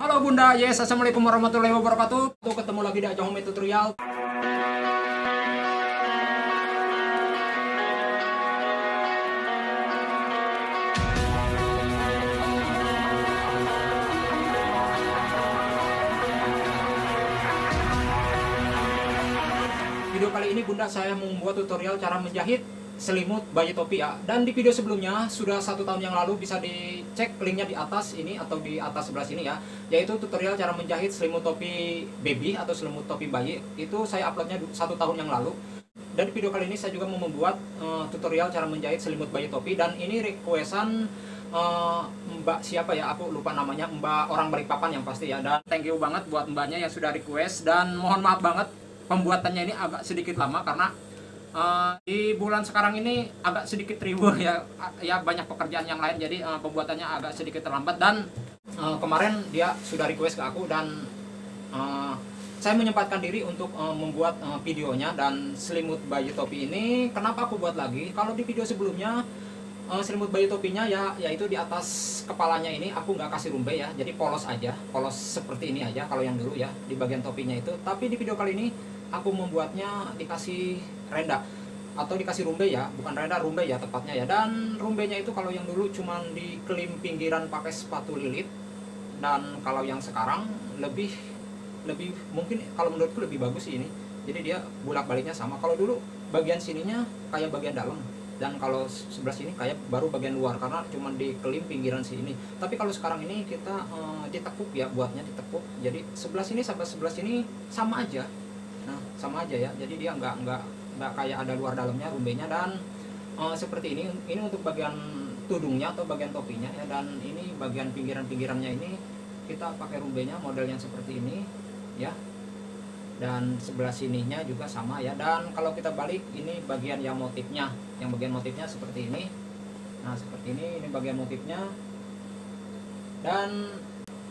Halo Bunda, yes, assalamualaikum warahmatollahi wabarakatuh. Tuh ketemu lagi di Ajang Home Tutorial. Video kali ini Bunda saya mau membuat tutorial cara menjahit selimut bayi topi ya. Dan di video sebelumnya sudah 1 tahun yang lalu, bisa dicek linknya di atas ini atau di atas sebelah sini ya, yaitu tutorial cara menjahit selimut topi baby atau selimut topi bayi. Itu saya uploadnya 1 tahun yang lalu. Dan di video kali ini saya juga mau membuat tutorial cara menjahit selimut bayi topi, dan ini requestan Mbak siapa ya, aku lupa namanya, Mbak orang Balikpapan yang pasti ya. Dan thank you banget buat mbaknya yang sudah request, dan mohon maaf banget pembuatannya ini agak sedikit lama karena di bulan sekarang ini agak sedikit ribut ya, banyak pekerjaan yang lain, jadi pembuatannya agak sedikit terlambat. Dan kemarin dia sudah request ke aku, dan saya menyempatkan diri untuk membuat videonya. Dan selimut bayi topi ini kenapa aku buat lagi, kalau di video sebelumnya selimut bayi topinya ya, yaitu di atas kepalanya ini aku nggak kasih rumbai ya, jadi polos aja, polos seperti ini aja kalau yang dulu ya, di bagian topinya itu. Tapi di video kali ini aku membuatnya dikasih renda atau dikasih rumbai ya, bukan renda, rumbai ya tepatnya ya. Dan rumbainya itu kalau yang dulu cuman dikelip pinggiran pakai sepatu lilit, dan kalau yang sekarang lebih mungkin kalau menurutku lebih bagus sih ini. Jadi dia bolak baliknya sama. Kalau dulu bagian sininya kayak bagian dalam, dan kalau sebelah sini kayak baru bagian luar karena cuma dikelip pinggiran sini. Tapi kalau sekarang ini kita ditekuk ya, buatnya ditekuk, jadi sebelah sini sampai sebelah sini sama aja. Nah sama aja ya, jadi dia nggak kayak ada luar dalamnya rumbainya. Dan seperti ini untuk bagian tudungnya atau bagian topinya ya. Dan ini bagian pinggirannya ini kita pakai rumbainya model yang seperti ini ya. Dan sebelah sininya juga sama ya. Dan kalau kita balik, ini bagian yang motifnya, bagian motifnya seperti ini. Nah seperti ini bagian motifnya. Dan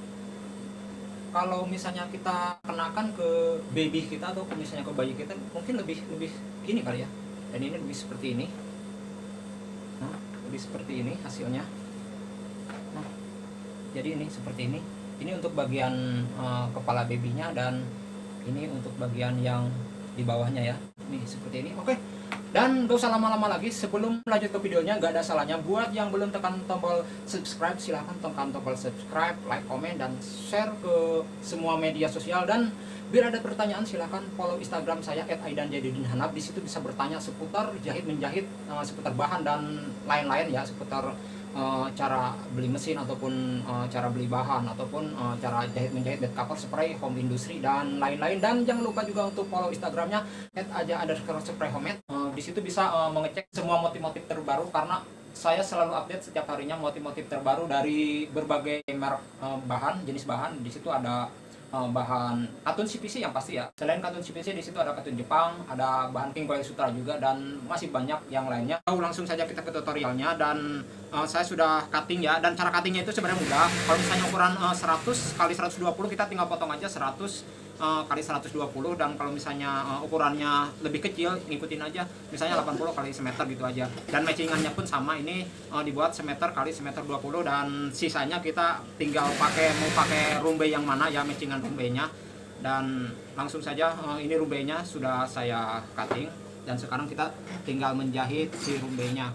kalau misalnya kita kenakan ke baby kita atau misalnya ke bayi kita, mungkin lebih gini kali ya. Dan ini lebih seperti ini. Nah lebih seperti ini hasilnya. Nah jadi ini seperti ini. Ini untuk bagian kepala babynya, dan ini untuk bagian yang di bawahnya ya. Nih seperti ini. Oke. Dan gak usah lama-lama lagi, sebelum lanjut ke videonya, gak ada salahnya buat yang belum tekan tombol subscribe, silahkan tekan tombol subscribe, like, komen, dan share ke semua media sosial. Dan biar ada pertanyaan, silahkan follow Instagram saya @aidanjadidinhanap. Di situ bisa bertanya seputar jahit menjahit, seputar bahan dan lain-lain ya, seputar cara beli mesin ataupun cara beli bahan, ataupun cara jahit menjahit bed cover, spray, home industry, dan lain-lain. Dan jangan lupa juga untuk follow Instagramnya @aja_spray_homemade. Di situ bisa mengecek semua motif-motif terbaru, karena saya selalu update setiap harinya motif-motif terbaru dari berbagai merek bahan, jenis bahan. Di situ ada bahan katun CPC yang pasti ya. Selain katun CPC, di situ ada katun Jepang, ada bahan King Coil Sutra juga, dan masih banyak yang lainnya. Langsung saja kita ke tutorialnya. Dan saya sudah cutting ya, dan cara cuttingnya itu sebenarnya mudah. Kalau misalnya ukuran 100 kali 120, kita tinggal potong aja 100 kali 120. Dan kalau misalnya ukurannya lebih kecil, ngikutin aja misalnya 80 kali semeter gitu aja. Dan matchingannya pun sama, ini dibuat semeter kali semeter 20, dan sisanya kita tinggal mau pakai rumbai yang mana ya, matchingan rumbainya. Dan langsung saja, ini rumbainya sudah saya cutting, dan sekarang kita tinggal menjahit si rumbainya.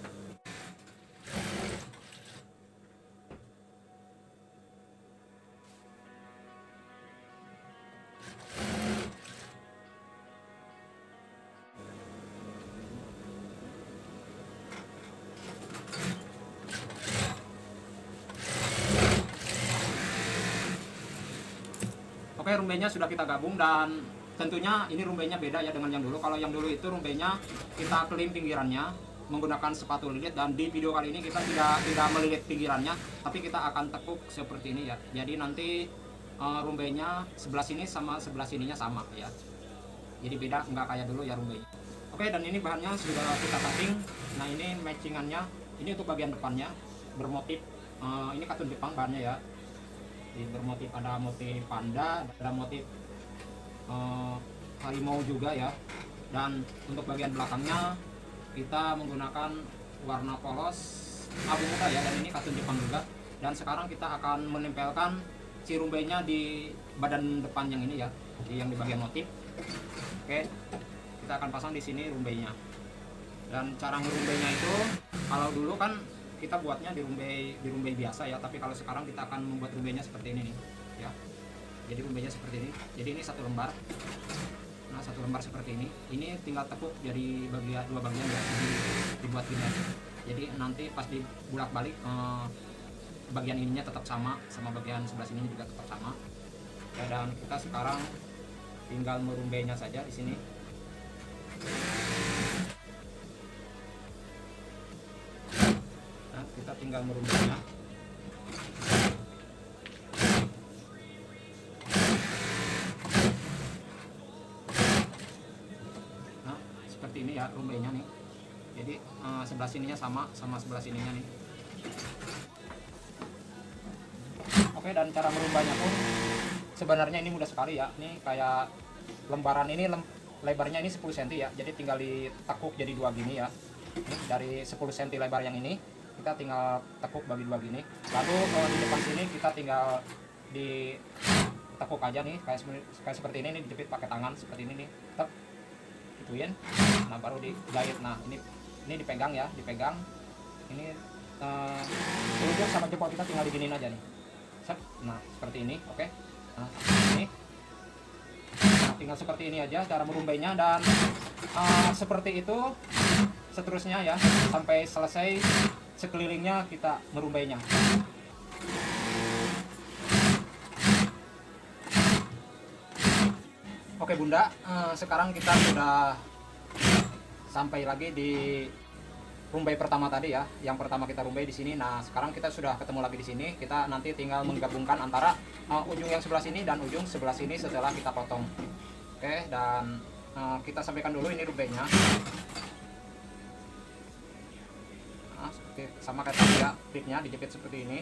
Oke, rumbainya sudah kita gabung, dan tentunya ini rumbainya beda ya dengan yang dulu. Kalau yang dulu itu rumbainya kita kelip pinggirannya menggunakan sepatu lilit, dan di video kali ini kita tidak melilit pinggirannya, tapi kita akan tekuk seperti ini ya. Jadi nanti rumbainya sebelah sini sama sebelah sininya sama ya. Jadi beda, nggak kayak dulu ya rumbainya. Oke, dan ini bahannya sudah kita cutting. Nah ini matchingannya, ini untuk bagian depannya bermotif ini katun Jepang bahannya ya. Bermotif, ada motif panda, ada motif harimau juga ya. Dan untuk bagian belakangnya kita menggunakan warna polos abu muda ya, dan ini katun Jepang juga. Dan sekarang kita akan menempelkan si rumbainya di badan depan yang ini ya, yang di bagian motif. Oke, kita akan pasang di sini rumbainya. Dan cara ngerumbainya itu, kalau dulu kan kita buatnya di rumbai biasa ya, tapi kalau sekarang kita akan membuat rumbainya seperti ini nih ya. Jadi rumbainya seperti ini. Jadi ini satu lembar. Nah, satu lembar seperti ini. Ini tinggal tepuk jadi bagian, dua bagian ya, dibuat gini aja. Jadi nanti pas dibulak-balik bagian ininya tetap sama bagian sebelah sini juga tetap sama. Ya, dan kita sekarang tinggal merumbainya saja di sini. Nah, kita tinggal merumbainya. Nah, seperti ini ya rumbainya nih. Jadi sebelah sininya sama sebelah sininya nih. Oke, dan cara merumbainya pun sebenarnya ini mudah sekali ya. Ini kayak lembaran ini lebarnya ini 10 cm ya. Jadi tinggal ditekuk jadi dua gini ya. Ini dari 10 cm lebar yang ini kita tinggal tekuk bagi dua gini. Lalu di depan sini kita tinggal ditekuk aja nih kayak seperti ini dijepit pakai tangan seperti ini nih. Tek. Gituin. Nah, baru dijahit. Nah, ini dipegang ya, dipegang. Ini ujung sama jempol kita tinggal diginiin aja nih. Nah, seperti ini, oke. Nah, ini. Nah, tinggal seperti ini aja cara merumbainya, dan seperti itu seterusnya ya sampai selesai sekelilingnya kita merumbainya. Oke Bunda, sekarang kita sudah sampai lagi di rumbai pertama tadi ya. Yang pertama kita rumbai di sini. Nah, sekarang kita sudah ketemu lagi di sini. Kita nanti tinggal menggabungkan antara ujung yang sebelah sini dan ujung sebelah sini setelah kita potong. Oke, dan kita sampaikan dulu ini rumbainya. Nah, seperti sama kayak tadi ya, klipnya dijepit seperti ini.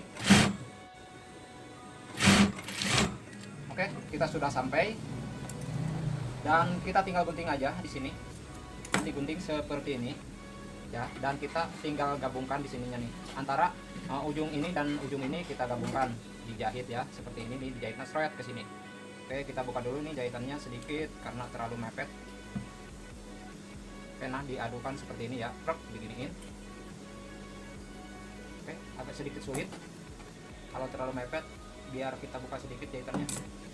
Oke, kita sudah sampai. Dan kita tinggal gunting aja di sini. Nanti gunting seperti ini. Ya, dan kita tinggal gabungkan di sininya nih antara ujung ini dan ujung ini kita gabungkan, dijahit ya seperti ini nih, dijahitnya seret ke sini. Oke, kita buka dulu nih jahitannya sedikit karena terlalu mepet. Oke, nah diadukan seperti ini ya, prek diginiin. Oke, agak sedikit sulit kalau terlalu mepet, biar kita buka sedikit jahitannya.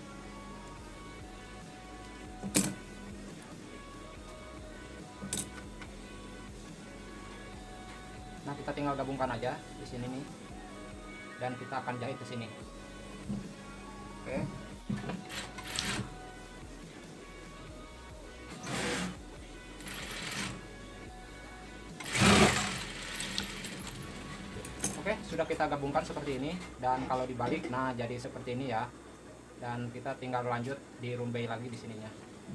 Nah, kita tinggal gabungkan aja di sini nih, dan kita akan jahit ke sini. Oke. Oke, sudah kita gabungkan seperti ini, dan kalau dibalik, nah jadi seperti ini ya. Dan kita tinggal lanjut dirumbai lagi di sininya.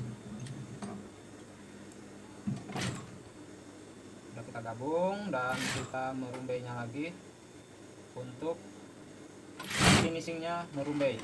Kita gabung dan kita merumbainya lagi untuk finishingnya merumbai.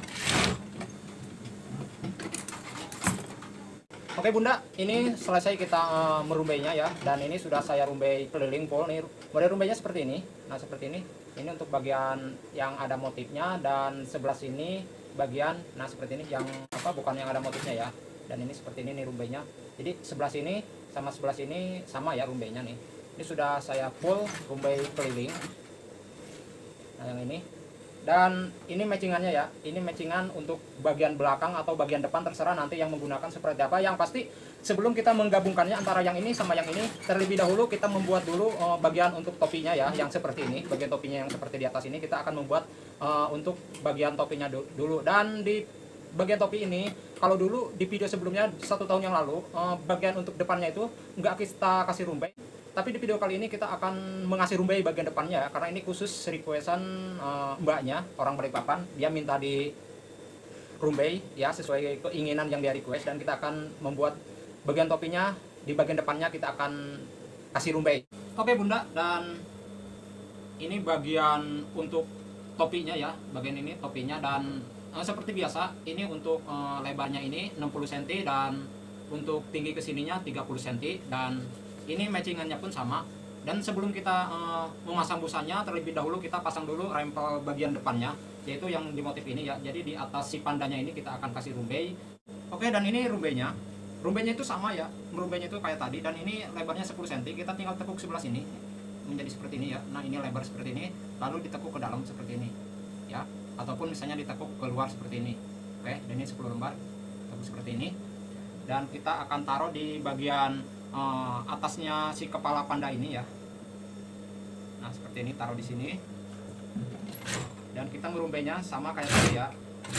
Oke Bunda, ini selesai kita merumbainya ya, dan ini sudah saya rumbai keliling full nih. Model rumbainya seperti ini. Nah, seperti ini. Ini untuk bagian yang ada motifnya, dan sebelah sini bagian seperti ini yang bukan yang ada motifnya ya. Dan ini seperti ini nih rumbainya. Jadi sebelah sini sama sebelah sini sama ya rumbainya nih. Ini sudah saya full rumbai keliling. Nah, yang ini. Dan ini matchingannya ya. Ini matchingan untuk bagian belakang atau bagian depan, terserah nanti yang menggunakan seperti apa. Yang pasti sebelum kita menggabungkannya antara yang ini sama yang ini, terlebih dahulu kita membuat dulu bagian untuk topinya ya, yang seperti ini. Bagian topinya yang seperti di atas ini kita akan membuat untuk bagian topinya dulu. Dan di bagian topi ini, kalau dulu di video sebelumnya 1 tahun yang lalu, bagian untuk depannya itu nggak kita kasih rumbai, tapi di video kali ini kita akan mengasih rumbai bagian depannya ya, karena ini khusus requestan mbaknya, orang Balikpapan. Dia minta di rumbai ya sesuai keinginan yang dia request, dan kita akan membuat bagian topinya di bagian depannya kita akan kasih rumbai. Oke Bunda, dan ini bagian untuk topinya ya, bagian ini topinya. Dan seperti biasa, ini untuk lebarnya ini 60 cm dan untuk tinggi kesininya 30 cm, dan ini matchingannya pun sama Dan sebelum kita memasang busanya, terlebih dahulu kita pasang dulu rempel bagian depannya, yaitu yang di motif ini ya. Jadi di atas si pandanya ini kita akan kasih rumbai. Oke, dan ini rumbainya. Rumbainya itu sama ya, rumbainya itu kayak tadi, dan ini lebarnya 10 cm. Kita tinggal tekuk sebelah sini menjadi seperti ini ya. Nah, ini lebar seperti ini, lalu ditekuk ke dalam seperti ini ya, ataupun misalnya ditekuk keluar seperti ini. Oke, dan ini 10 lembar tekuk seperti ini, dan kita akan taruh di bagian atasnya si kepala panda ini ya. Nah, seperti ini, taruh di sini, dan kita merumbainya sama kayak tadi ya.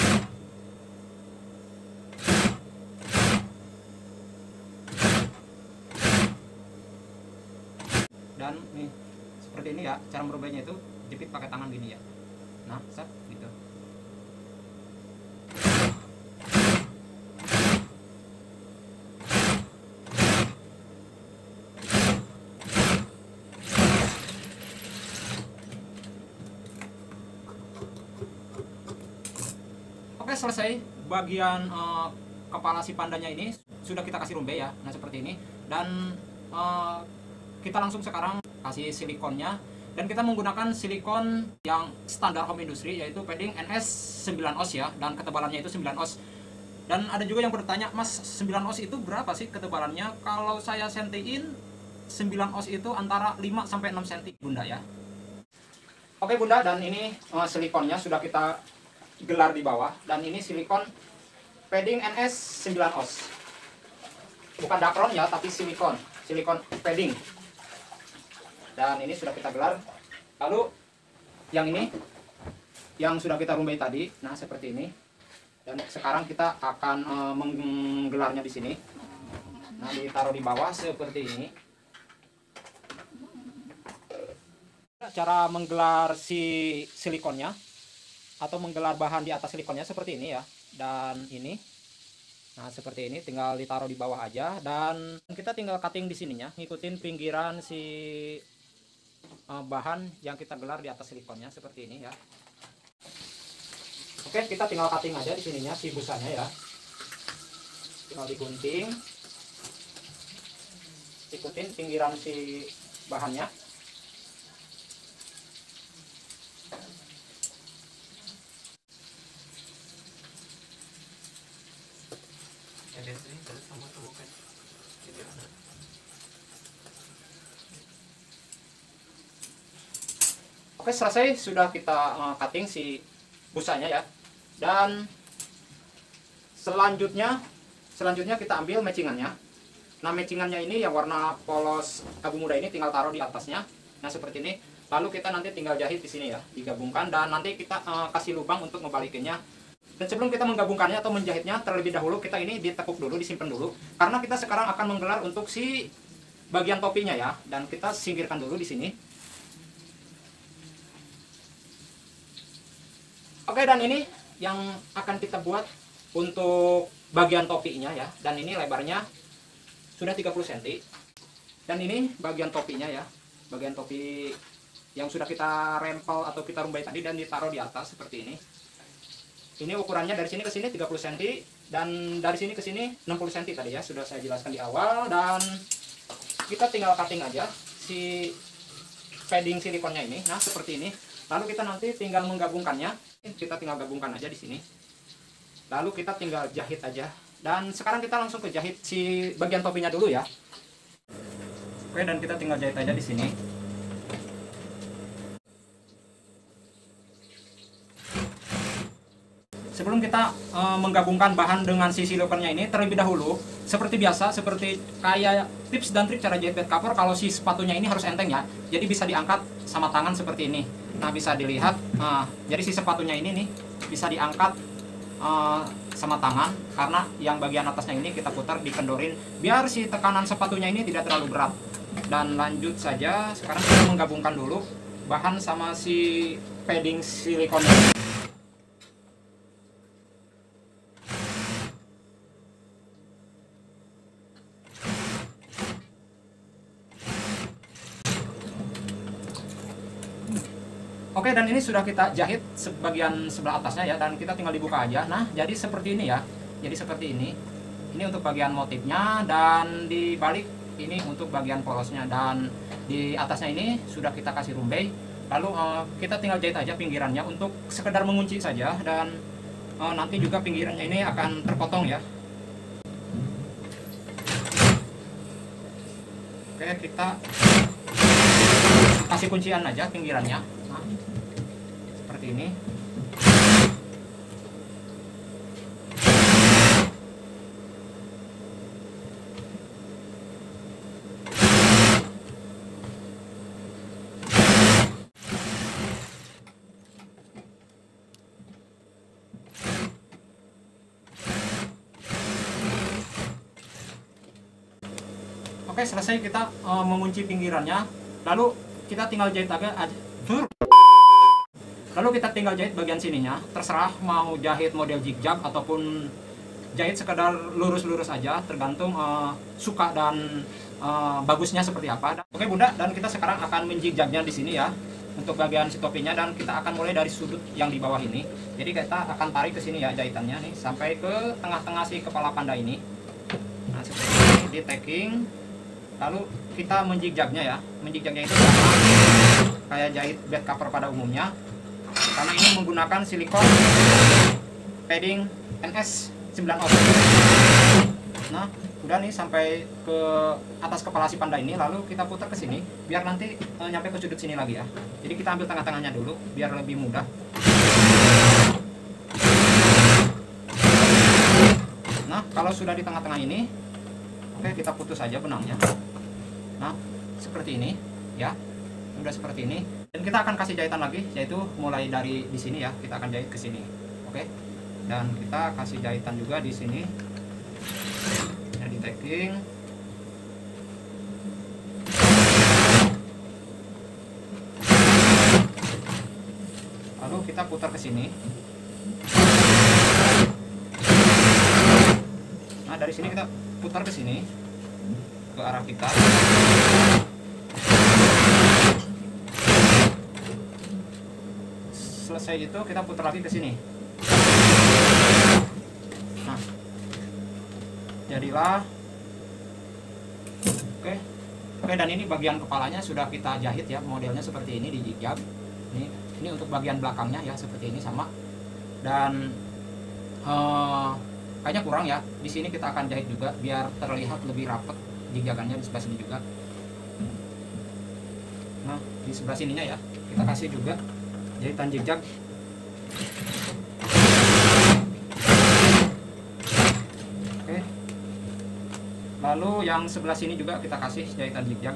Dan nih seperti ini ya, cara merumbainya itu jepit pakai tangan gini ya. Nah, set gitu. Oke, selesai bagian kepala si pandanya ini sudah kita kasih rumbai ya. Nah, seperti ini, dan kita langsung sekarang kasih silikonnya, dan kita menggunakan silikon yang standar home industry, yaitu padding NS 9 oz ya, dan ketebalannya itu 9 oz. Dan ada juga yang bertanya, Mas, 9 oz itu berapa sih ketebalannya? Kalau saya sentiin 9 oz itu antara 5 sampai 6 cm, Bunda ya. Oke, Bunda, dan ini silikonnya sudah kita gelar di bawah, dan ini silikon padding NS 9 oz. Bukan dakron ya, tapi silikon padding. Dan ini sudah kita gelar. Lalu yang ini yang sudah kita rumbai tadi, nah seperti ini. Dan sekarang kita akan menggelarnya di sini. Nah, ditaruh di bawah seperti ini. Cara menggelar si silikonnya atau menggelar bahan di atas silikonnya seperti ini ya. Dan ini, nah seperti ini, tinggal ditaruh di bawah aja, dan kita tinggal cutting di sininya, ngikutin pinggiran si bahan yang kita gelar di atas silikonnya seperti ini ya. Oke, kita tinggal cutting aja di sininya si busanya ya. Tinggal digunting, ikutin pinggiran si bahannya. Oke, selesai, sudah kita cutting si busanya ya. Dan selanjutnya kita ambil matchingannya. Nah, matchingannya ini yang warna polos abu muda ini tinggal taruh di atasnya. Nah, seperti ini. Lalu kita nanti tinggal jahit di sini ya, digabungkan, dan nanti kita kasih lubang untuk ngebalikinnya. Dan sebelum kita menggabungkannya atau menjahitnya, terlebih dahulu kita ini ditekuk dulu, disimpan dulu, karena kita sekarang akan menggelar untuk si bagian topinya ya. Dan kita singkirkan dulu di sini. Oke, dan ini yang akan kita buat untuk bagian topinya ya. Dan ini lebarnya sudah 30 cm. Dan ini bagian topinya ya. Bagian topi yang sudah kita rempel atau kita rumbai tadi dan ditaruh di atas seperti ini. Ini ukurannya dari sini ke sini 30 cm, dan dari sini ke sini 60 cm tadi ya, sudah saya jelaskan di awal. Dan kita tinggal cutting aja si padding silikonnya ini. Nah, seperti ini. Lalu kita nanti tinggal menggabungkannya. Kita tinggal gabungkan aja di sini. Lalu kita tinggal jahit aja. Dan sekarang kita langsung ke jahit si bagian topinya dulu ya. Oke, dan kita tinggal jahit aja di sini. Sebelum kita menggabungkan bahan dengan si silikonnya ini, terlebih dahulu seperti biasa, seperti kayak tips dan trik cara jahit bed cover, kalau si sepatunya ini harus enteng ya. Jadi bisa diangkat sama tangan seperti ini. Nah, bisa dilihat, jadi si sepatunya ini nih bisa diangkat sama tangan, karena yang bagian atasnya ini kita putar, dikendorin biar si tekanan sepatunya ini tidak terlalu berat. Dan lanjut saja, sekarang kita menggabungkan dulu bahan sama si padding silikonnya. Oke, dan ini sudah kita jahit sebagian sebelah atasnya ya, dan kita tinggal dibuka aja. Nah, jadi seperti ini ya. Jadi seperti ini. Ini untuk bagian motifnya, dan di balik ini untuk bagian polosnya, dan di atasnya ini sudah kita kasih rumbai. Lalu kita tinggal jahit aja pinggirannya untuk sekedar mengunci saja, dan nanti juga pinggirannya ini akan terpotong ya. Oke, kita kasih kuncian aja pinggirannya. Nah, seperti ini. Oke, selesai kita mengunci pinggirannya. Lalu kita tinggal jahit bagian sininya. Terserah mau jahit model zigzag ataupun jahit sekedar lurus-lurus aja, tergantung suka dan bagusnya seperti apa. Oke Bunda, dan kita sekarang akan menjigzagnya di sini ya untuk bagian si topinya, dan kita akan mulai dari sudut yang di bawah ini. Jadi kita akan tarik ke sini ya jahitannya nih sampai ke tengah-tengah si kepala panda ini. Nah, seperti ini di tacking. Lalu kita menjigzagnya ya. Menjigzagnya itu kayak jahit bed cover pada umumnya, karena ini menggunakan silikon padding NS 9 oz. Nah, udah nih sampai ke atas kepala si panda ini, lalu kita putar ke sini biar nanti nyampe ke sudut sini lagi ya. Jadi kita ambil tengah-tengahnya dulu biar lebih mudah. Nah, kalau sudah di tengah-tengah ini, oke, kita putus saja benangnya. Nah, seperti ini ya. Udah seperti ini. Dan kita akan kasih jahitan lagi, yaitu mulai dari di sini ya. Kita akan jahit ke sini. Oke. Dan kita kasih jahitan juga di sini. Ya, di tacking. Lalu kita putar ke sini. Nah, dari sini kita putar ke sini, ke arah kita. Selesai itu kita putar lagi ke sini. Nah, jadilah. Oke, dan ini bagian kepalanya sudah kita jahit ya, modelnya seperti ini di zigzag. Ini untuk bagian belakangnya ya, seperti ini sama. Dan kayaknya kurang ya. Di sini kita akan jahit juga biar terlihat lebih rapat zigzagannya di sebelah sini juga. Nah, di sebelah sininya ya, kita kasih juga jahitan zigzag. Oke. Lalu yang sebelah sini juga kita kasih jahitan zigzag.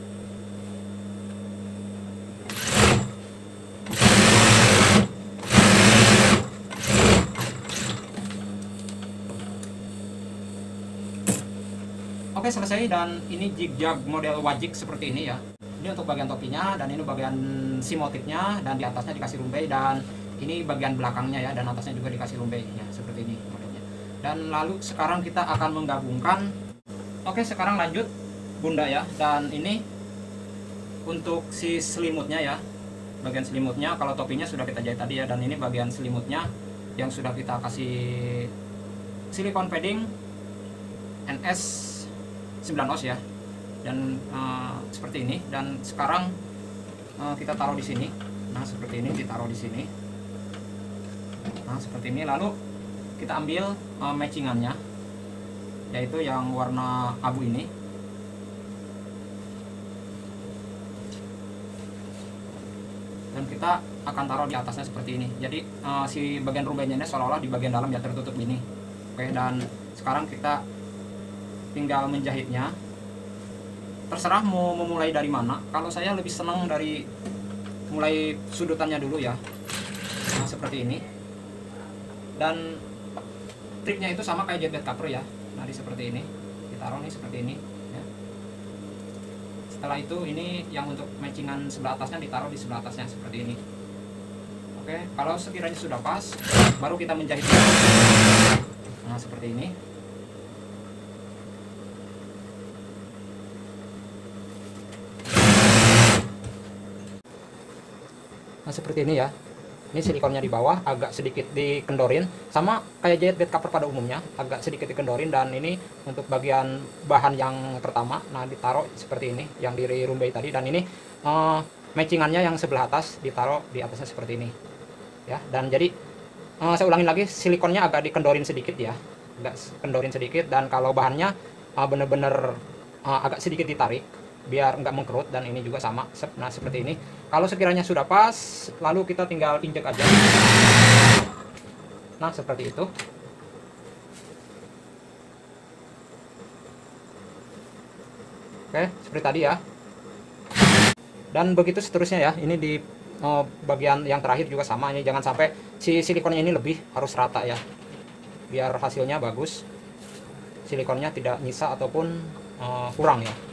Oke, selesai, dan ini zigzag model wajik seperti ini ya. Ini untuk bagian topinya, dan ini bagian si motifnya, dan di atasnya dikasih rumbai, dan ini bagian belakangnya ya, dan atasnya juga dikasih rumbai ya, seperti ini modelnya. Dan lalu sekarang kita akan menggabungkan. Oke, sekarang lanjut Bunda ya, dan ini untuk si selimutnya ya. Bagian selimutnya, kalau topinya sudah kita jahit tadi ya, dan ini bagian selimutnya yang sudah kita kasih silikon padding NS 9 oz ya, dan seperti ini. Dan sekarang kita taruh di sini. Nah, seperti ini ditaruh di sini. Nah, seperti ini. Lalu kita ambil matchingannya, yaitu yang warna abu ini. Dan kita akan taruh di atasnya seperti ini. Jadi si bagian rumbainya ini seolah-olah di bagian dalam ya tertutup ini. Oke, dan sekarang kita tinggal menjahitnya. Terserah mau memulai dari mana. Kalau saya lebih senang dari mulai sudutannya dulu ya. Nah, seperti ini. Dan triknya itu sama kayak jahit bed cover ya. Nah, seperti ini. Ditaruh nih seperti ini ya. Setelah itu ini yang untuk matchingan sebelah atasnya ditaruh di sebelah atasnya seperti ini. Oke, kalau sekiranya sudah pas, baru kita menjahit. Nah, seperti ini. Nah, seperti ini ya. Ini silikonnya di bawah agak sedikit dikendorin, sama kayak jahit bed cover pada umumnya, agak sedikit dikendorin. Dan ini untuk bagian bahan yang pertama, nah ditaruh seperti ini yang di rumbai tadi. Dan ini matchingannya yang sebelah atas ditaruh di atasnya seperti ini ya. Dan jadi saya ulangin lagi, silikonnya agak dikendorin sedikit ya, agak kendorin sedikit. Dan kalau bahannya bener-bener agak sedikit ditarik biar nggak mengkerut. Dan ini juga sama, nah seperti ini. Kalau sekiranya sudah pas, lalu kita tinggal injek aja. Nah seperti itu. Oke, seperti tadi ya. Dan begitu seterusnya ya. Ini di bagian yang terakhir juga sama. Ini jangan sampai si silikonnya ini lebih, harus rata ya, biar hasilnya bagus, silikonnya tidak nyisa ataupun kurang ya.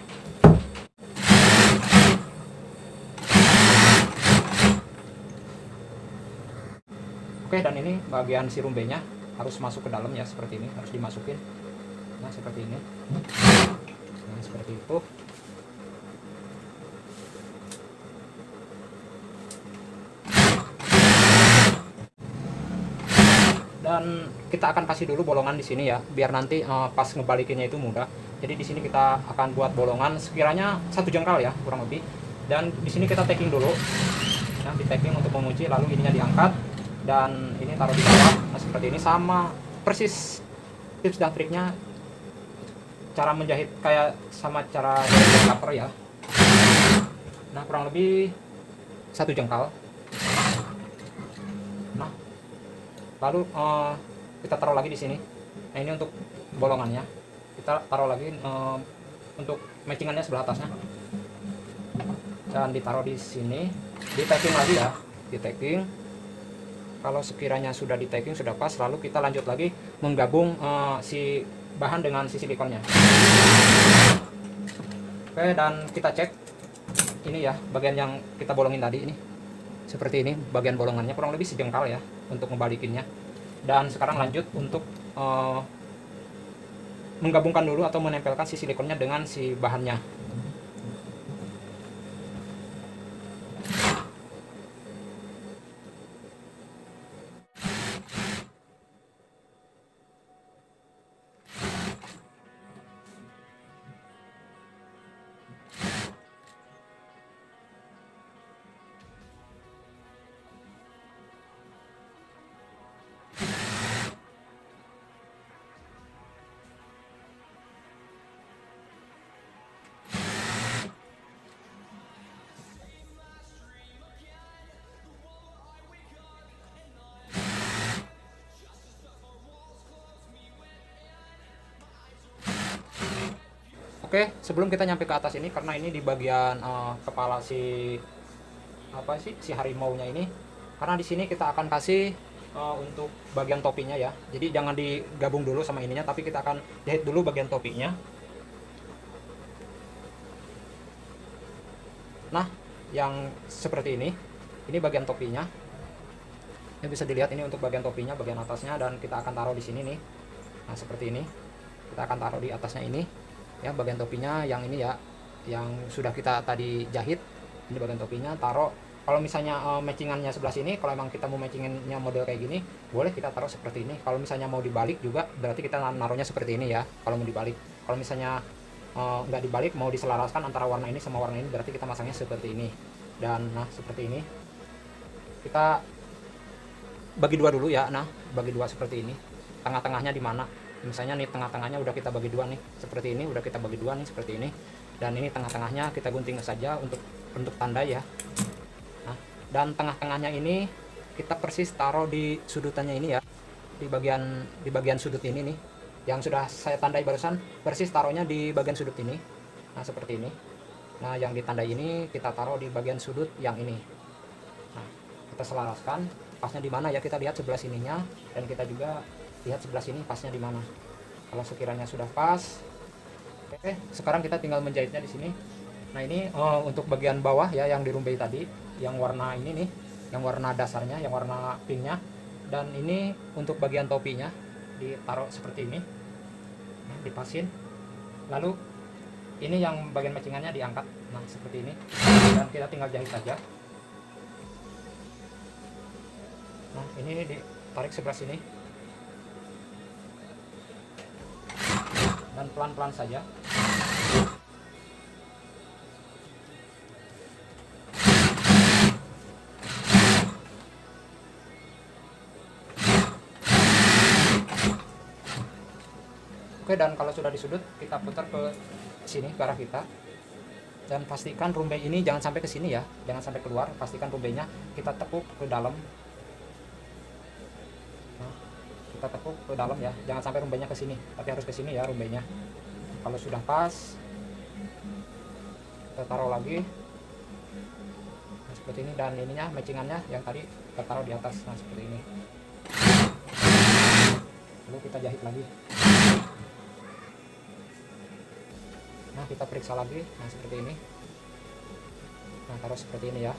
Oke, dan ini bagian si rumbenya harus masuk ke dalam ya, seperti ini, harus dimasukin. Nah seperti ini. Nah seperti itu. Dan kita akan kasih dulu bolongan di sini ya, biar nanti pas ngebalikinnya itu mudah. Jadi di sini kita akan buat bolongan sekiranya 1 jengkal ya, kurang lebih. Dan di sini kita taking dulu. Nah, di taking untuk mengunci, lalu ininya diangkat dan ini taruh di bawah. Nah, seperti ini. Sama persis tips dan triknya cara menjahit kayak sama cara cover ya. Nah, kurang lebih 1 jengkal. Nah, lalu kita taruh lagi di sini. Nah, ini untuk bolongannya. Kita taruh lagi untuk matchingannya sebelah atasnya. Dan ditaruh di sini. Di taking lagi ya, di taking. Kalau sekiranya sudah di taking, sudah pas, lalu kita lanjut lagi menggabung si bahan dengan si silikonnya. Oke, dan kita cek ini ya, bagian yang kita bolongin tadi ini. Seperti ini bagian bolongannya, kurang lebih sejengkal ya untuk membalikinnya. Dan sekarang lanjut untuk menggabungkan dulu atau menempelkan si silikonnya dengan si bahannya. Oke, sebelum kita nyampe ke atas ini, karena ini di bagian kepala si si harimaunya ini, karena di sini kita akan kasih untuk bagian topinya ya. Jadi jangan digabung dulu sama ininya, tapi kita akan jahit dulu bagian topinya. Nah, yang seperti ini bagian topinya. Ini bisa dilihat, ini untuk bagian topinya, bagian atasnya, dan kita akan taruh di sini nih. Nah, seperti ini. Kita akan taruh di atasnya ini. Ya, bagian topinya yang ini ya, yang sudah kita tadi jahit. Ini bagian topinya, taruh. Kalau misalnya matchingannya sebelah sini, kalau emang kita mau matchingannya model kayak gini, boleh kita taruh seperti ini. Kalau misalnya mau dibalik juga, berarti kita naruhnya seperti ini ya, kalau mau dibalik. Kalau misalnya nggak dibalik, mau diselaraskan antara warna ini sama warna ini, berarti kita masangnya seperti ini. Dan nah seperti ini, kita bagi dua dulu ya. Nah, bagi dua seperti ini. Tengah-tengahnya di mana? Misalnya nih, tengah-tengahnya udah kita bagi dua nih, seperti ini, udah kita bagi dua nih seperti ini. Dan ini tengah-tengahnya kita gunting saja untuk tanda ya. Nah, dan tengah-tengahnya ini kita persis taruh di sudutannya ini ya, di bagian sudut ini nih, yang sudah saya tandai barusan, persis taruhnya di bagian sudut ini. Nah seperti ini. Nah, yang ditandai ini kita taruh di bagian sudut yang ini. Nah, kita selaraskan pasnya di mana ya, kita lihat sebelah sininya, dan kita juga lihat sebelah sini pasnya di mana. Kalau sekiranya sudah pas, oke, sekarang kita tinggal menjahitnya di sini. Nah, ini untuk bagian bawah ya, yang dirumbai tadi, yang warna ini nih, yang warna dasarnya, yang warna pinknya. Dan ini untuk bagian topinya ditaruh seperti ini, dipasin. Lalu ini yang bagian matchingannya diangkat, nah seperti ini, dan kita tinggal jahit saja. Nah, ini ditarik sebelah sini dan pelan-pelan saja. Oke, dan kalau sudah disudut, kita putar ke sini, ke arah kita. Dan pastikan rumbai ini jangan sampai ke sini ya, jangan sampai keluar. Pastikan rumbainya kita tekuk ke dalam. Nah, kita tekuk ke dalam ya, jangan sampai rumbainya ke sini, tapi harus ke sini ya rumbainya. Kalau sudah pas, kita taruh lagi. Nah, seperti ini, dan ininya matchingannya yang tadi kita taruh di atas. Nah, seperti ini. Lalu kita jahit lagi. Nah, kita periksa lagi. Nah, seperti ini. Nah, taruh seperti ini ya.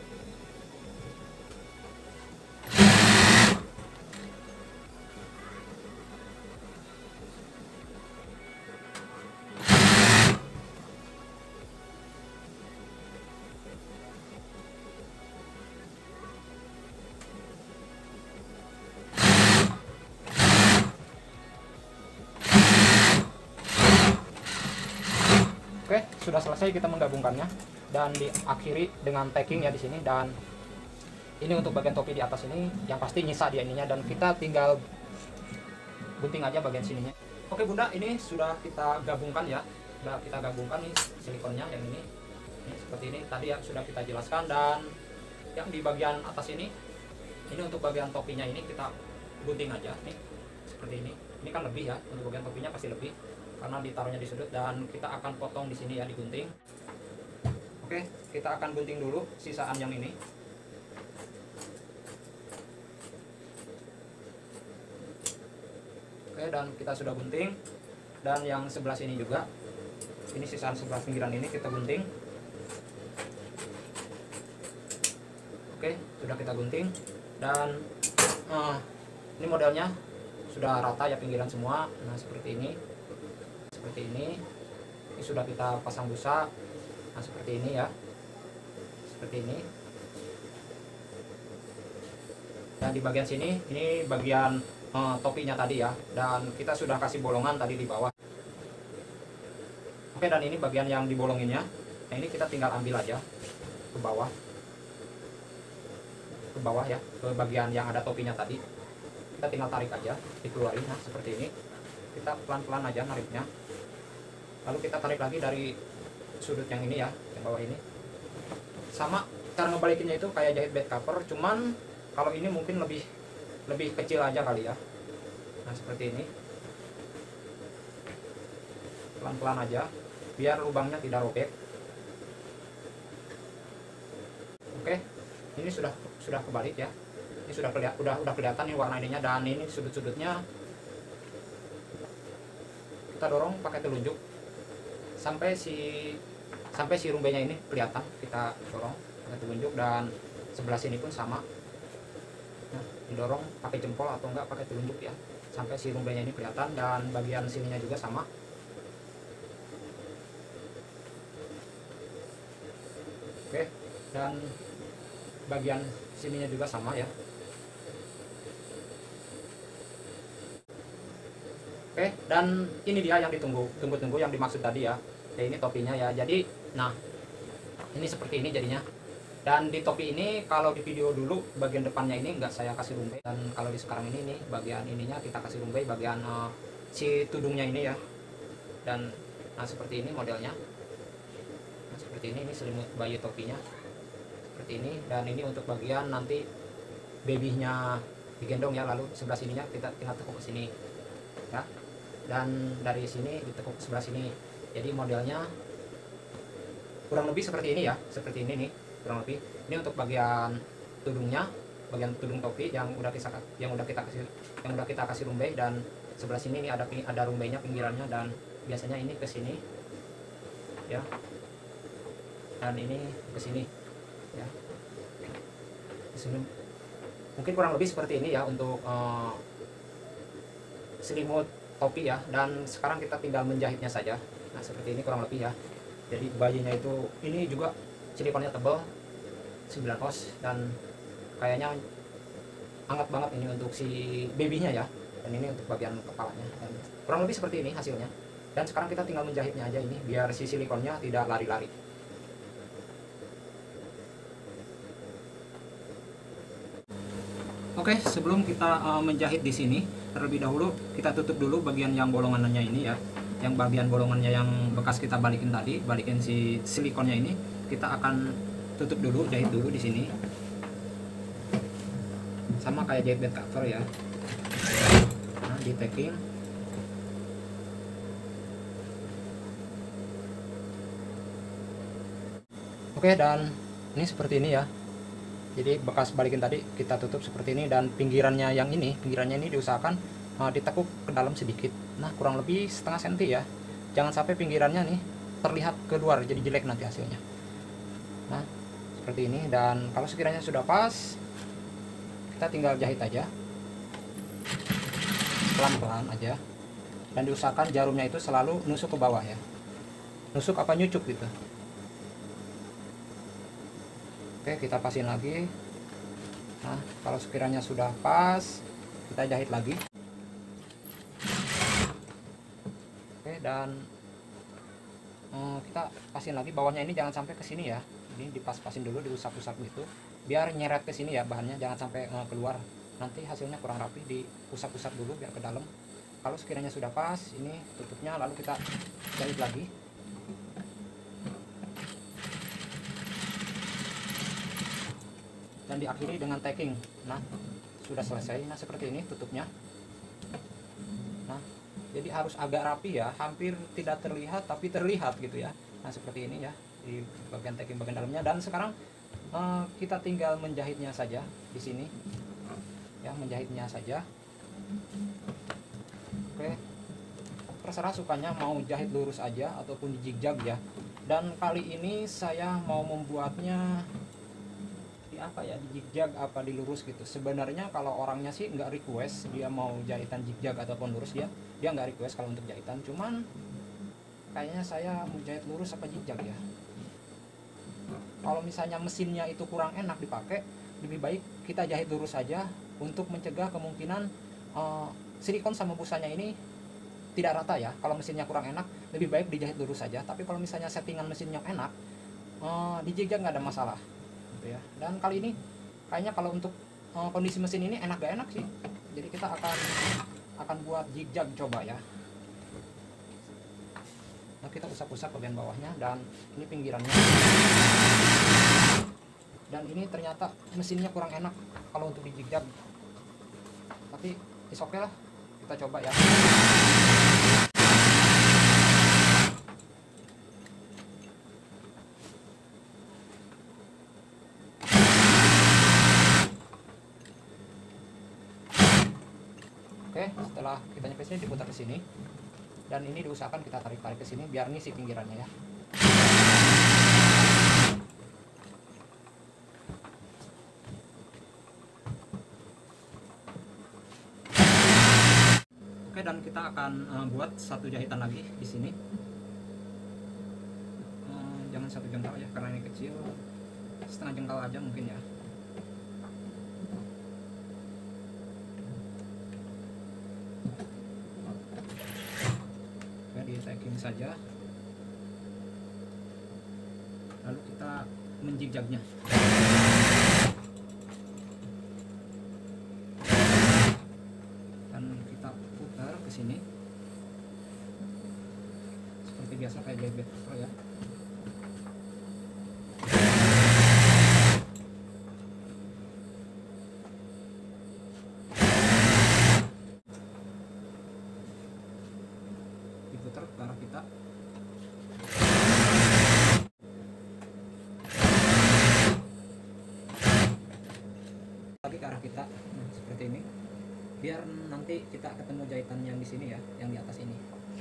Oke, sudah selesai kita menggabungkannya dan diakhiri dengan tacking ya di sini. Dan ini untuk bagian topi di atas ini, yang pasti nyisa dia ininya, dan kita tinggal gunting aja bagian sininya. Oke Bunda, ini sudah kita gabungkan ya, sudah kita gabungkan nih silikonnya yang ini seperti ini tadi ya, sudah kita jelaskan. Dan yang di bagian atas ini untuk bagian topinya ini kita gunting aja nih seperti ini. Ini kan lebih ya, untuk bagian topinya pasti lebih karena ditaruhnya di sudut, dan kita akan potong di sini ya, digunting. Oke, kita akan gunting dulu sisaan yang ini. Oke, dan kita sudah gunting. Dan yang sebelah sini juga, ini sisaan sebelah pinggiran ini kita gunting. Oke, sudah kita gunting. Dan ini modelnya sudah rata ya, pinggiran semua. Nah, seperti ini. Seperti ini sudah kita pasang busa. Nah, seperti ini ya, seperti ini. Dan di bagian sini ini bagian topinya tadi ya, dan kita sudah kasih bolongan tadi di bawah. Oke, dan ini bagian yang dibolonginnya. Nah, ini kita tinggal ambil aja ke bawah ya, ke bagian yang ada topinya tadi. Kita tinggal tarik aja, dikeluarin. Nah, seperti ini. Kita pelan-pelan aja nariknya. Lalu kita tarik lagi dari sudut yang ini ya, yang bawah ini. Sama cara ngebalikinnya itu kayak jahit bed cover, cuman kalau ini mungkin lebih kecil aja kali ya. Nah, seperti ini. Pelan-pelan aja biar lubangnya tidak robek. Oke, ini sudah kebalik ya. Ini sudah kelihatan nih warna ininya, dan ini sudut-sudutnya kita dorong pakai telunjuk sampai si rumbainya ini kelihatan. Kita dorong pakai telunjuk, dan sebelah sini pun sama. Nah, didorong pakai jempol atau enggak pakai telunjuk ya, sampai si rumbainya ini kelihatan. Dan bagian sininya juga sama. Oke, dan bagian sininya juga sama ya. Oke, dan ini dia yang ditunggu-tunggu yang dimaksud tadi ya. Ya, ini topinya ya. Jadi, nah, ini seperti ini jadinya. Dan di topi ini, kalau di video dulu bagian depannya ini enggak saya kasih rumbai, dan kalau di sekarang ini nih bagian ininya kita kasih rumbai, bagian si tudungnya ini ya. Dan nah, seperti ini modelnya. Nah, seperti ini selimut bayi topinya. Seperti ini, dan ini untuk bagian nanti babynya digendong ya. Lalu sebelah sininya kita tinggal tekuk ke sini ya, dan dari sini ditekuk ke sebelah sini. Jadi modelnya kurang lebih seperti ini ya, seperti ini nih kurang lebih. Ini untuk bagian tudungnya, bagian tudung topi yang udah kita kasih rumbai. Dan sebelah sini ini ada rumbainya pinggirnya, dan biasanya ini ke sini ya, dan ini ke sini ya. Di sini mungkin kurang lebih seperti ini ya untuk selimut topi ya. Dan sekarang kita tinggal menjahitnya saja. Nah, seperti ini kurang lebih ya. Jadi bayinya itu ini juga silikonnya tebal 9 oz, dan kayaknya hangat banget ini untuk si babynya ya, dan ini untuk bagian kepalanya, dan kurang lebih seperti ini hasilnya. Dan sekarang kita tinggal menjahitnya aja ini biar si silikonnya tidak lari-lari. Oke, sebelum kita menjahit di sini, terlebih dahulu kita tutup dulu bagian yang bolongannya ini ya. Yang bagian bolongannya yang bekas kita balikin tadi, balikin si silikonnya ini, kita akan tutup dulu, jahit dulu di sini. Sama kayak jahit bed cover ya. Nah, di tacking. Oke, dan ini seperti ini ya. Jadi bekas balikin tadi kita tutup seperti ini, dan pinggirannya ini diusahakan ditekuk ke dalam sedikit. Nah, kurang lebih setengah senti ya. Jangan sampai pinggirannya nih terlihat keluar, jadi jelek nanti hasilnya. Nah, seperti ini. Dan kalau sekiranya sudah pas, kita tinggal jahit aja pelan-pelan aja, dan diusahakan jarumnya itu selalu nusuk ke bawah ya, nusuk apa nyucuk gitu. Oke, kita pasin lagi. Nah, kalau sekiranya sudah pas, kita jahit lagi. Oke, dan kita pasin lagi bawahnya ini, jangan sampai ke sini ya. Ini dipas-pasin dulu, diusap-usap gitu, biar nyeret ke sini ya bahannya, jangan sampai keluar. Nanti hasilnya kurang rapi, diusap-usap dulu biar ke dalam. Kalau sekiranya sudah pas, ini tutupnya, lalu kita jahit lagi. Dan diakhiri dengan tacking. Nah, sudah selesai. Nah, seperti ini tutupnya. Nah, jadi harus agak rapi ya, hampir tidak terlihat tapi terlihat gitu ya. Nah, seperti ini ya di bagian tacking bagian dalamnya. Dan sekarang kita tinggal menjahitnya saja di sini ya, menjahitnya saja. Oke, terserah sukanya mau jahit lurus aja ataupun di zigzag ya. Dan kali ini saya mau membuatnya apa ya, di zigzag apa di lurus gitu. Sebenarnya kalau orangnya sih nggak request dia mau jahitan zigzag ataupun lurus, dia nggak request kalau untuk jahitan. Cuman kayaknya saya mau jahit lurus apa zigzag ya. Kalau misalnya mesinnya itu kurang enak dipakai, lebih baik kita jahit lurus saja untuk mencegah kemungkinan silikon sama busanya ini tidak rata ya. Kalau mesinnya kurang enak, lebih baik dijahit lurus saja. Tapi kalau misalnya settingan mesinnya enak, di zigzag nggak ada masalah ya. Dan kali ini kayaknya kalau untuk kondisi mesin ini enak gak enak sih, jadi kita akan buat zigzag coba ya. Nah, kita usap-usap bagian bawahnya, dan ini pinggirannya. Dan ini ternyata mesinnya kurang enak kalau untuk di zigzag, tapi is oke lah, kita coba ya. Oke, setelah kita nyampe sini diputar ke sini, dan ini diusahakan kita tarik-tarik ke sini biar ngisi pinggirannya ya. Oke, dan kita akan buat satu jahitan lagi di sini. Jangan satu jengkal ya, karena ini kecil, setengah jengkal aja mungkin ya. Tacking saja, lalu kita menjigjagnya. Dan kita putar ke sini seperti biasa kayak bebek ya. Diputar ke arah kita. Lagi ke arah kita, nah, seperti ini. Biar nanti kita ketemu jahitan yang di sini ya, yang di atas ini.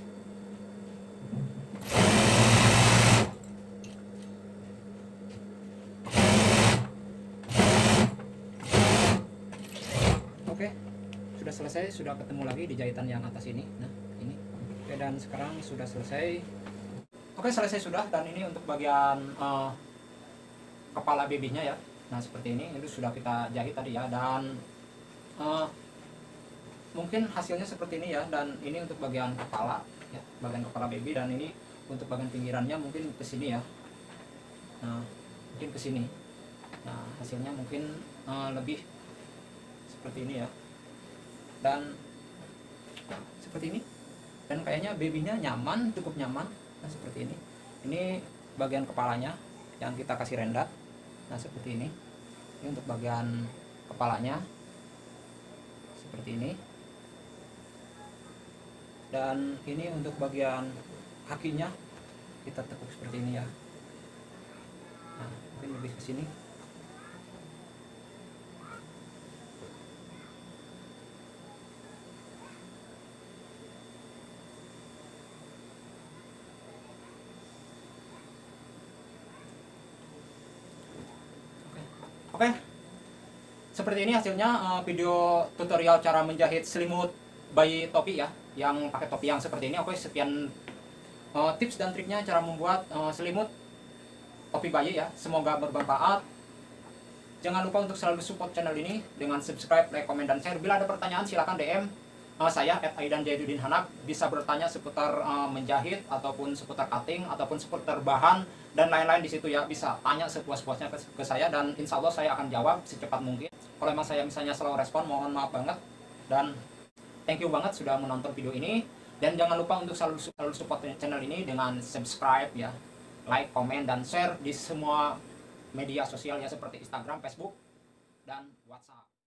Oke, sudah selesai, sudah ketemu lagi di jahitan yang atas ini. Nah, ini. Oke, dan sekarang sudah selesai. Oke, selesai sudah, dan ini untuk bagian kepala babynya ya. Nah, seperti ini sudah kita jahit tadi ya. Dan Eh, mungkin hasilnya seperti ini ya, dan ini untuk bagian kepala ya, bagian kepala baby, dan ini untuk bagian pinggirannya mungkin ke sini ya. Nah, mungkin ke sini. Nah, hasilnya mungkin lebih seperti ini ya. Dan seperti ini. Dan kayaknya babynya nyaman, cukup nyaman. Nah, seperti ini. Ini bagian kepalanya yang kita kasih rendat. Nah, seperti ini. Ini untuk bagian kepalanya. Seperti ini. Dan ini untuk bagian kakinya kita tekuk seperti ini ya. Nah, mungkin lebih ke sini. Oke. Seperti ini hasilnya video tutorial cara menjahit selimut bayi topi ya, yang pakai topi yang seperti ini. Oke, sekian tips dan triknya cara membuat selimut topi bayi ya. Semoga bermanfaat. Jangan lupa untuk selalu support channel ini dengan subscribe, like, komen, dan share. Bila ada pertanyaan silahkan DM saya @aidan_jaiduddin_hanaf. Bisa bertanya seputar menjahit, ataupun seputar cutting, ataupun seputar bahan dan lain-lain di situ ya. Bisa tanya sepuas-puasnya ke saya, dan insya Allah saya akan jawab secepat mungkin. Kalau memang saya misalnya slow respon, mohon maaf banget. Dan thank you banget sudah menonton video ini. Dan jangan lupa untuk selalu support channel ini dengan subscribe ya, like, komen, dan share di semua media sosial ya, seperti Instagram, Facebook, dan WhatsApp.